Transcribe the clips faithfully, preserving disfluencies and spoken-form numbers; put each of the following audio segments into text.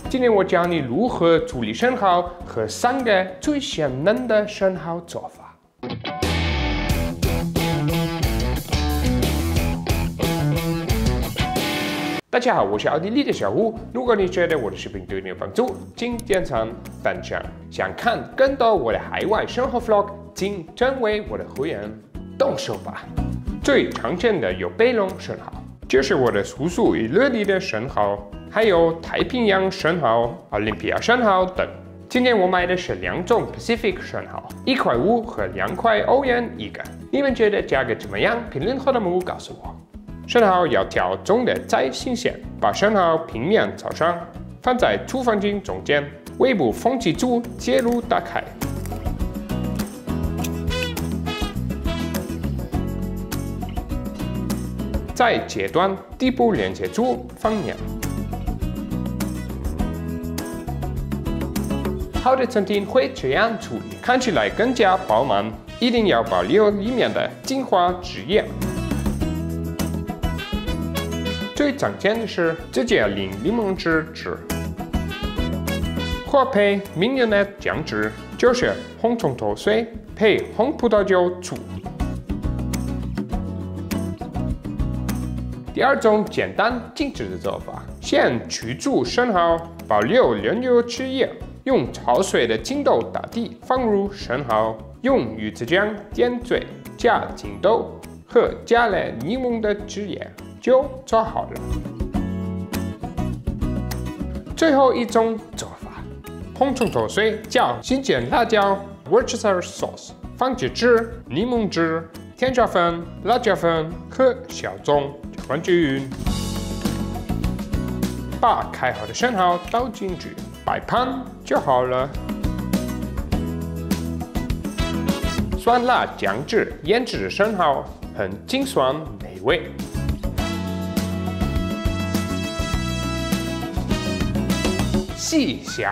今天我教你如何处理生蚝和三个最鲜嫩的生蚝做法。大家好，我是奥地利的小胡。如果你觉得我的视频对你有帮助，请点赞分享。想看更多我的海外生活 vlog， 请成为我的会员。动手吧！最常见的有贝龙生蚝，就是我的叔叔与乐里的生蚝，还有太平洋生蚝、奥林匹亚生蚝等。今天我买的是两种 Pacific 生蚝，一块五和两块欧元一个。你们觉得价格怎么样？评论后的幕告诉我。生蚝要挑中的再新鲜，把生蚝平面朝上，放在厨房巾中间，尾部封起住，接入打开。再切断底部连接住放面。好的餐厅会这样处理，看起来更加饱满，一定要保留里面的精华汁液。最常见的是直接淋柠檬汁汁，或配 mignonette 酱汁，就是红葱头碎配红葡萄酒醋。第二种简单精致的做法，先去煮生蚝，保留原有汁液，用焯水的青豆打底，放入生蚝，用鱼子酱点缀，加青豆和加了柠檬的汁液。就做好了。最后一种做法，红葱头碎加新鲜辣椒 Worcestershire sauce， 番茄汁、柠檬汁、甜椒粉、辣椒粉和小葱混均匀。把开好的生蚝倒进去，摆盘就好了。酸辣酱汁腌制的生蚝很清爽美味。试一下，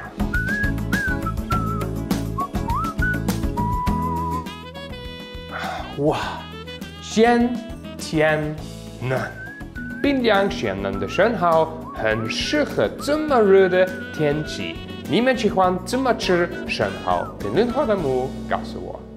哇，鲜甜嫩，冰凉鲜嫩的生蚝很适合这么热的天气。你们喜欢怎么吃生蚝？评论后的幕告诉我。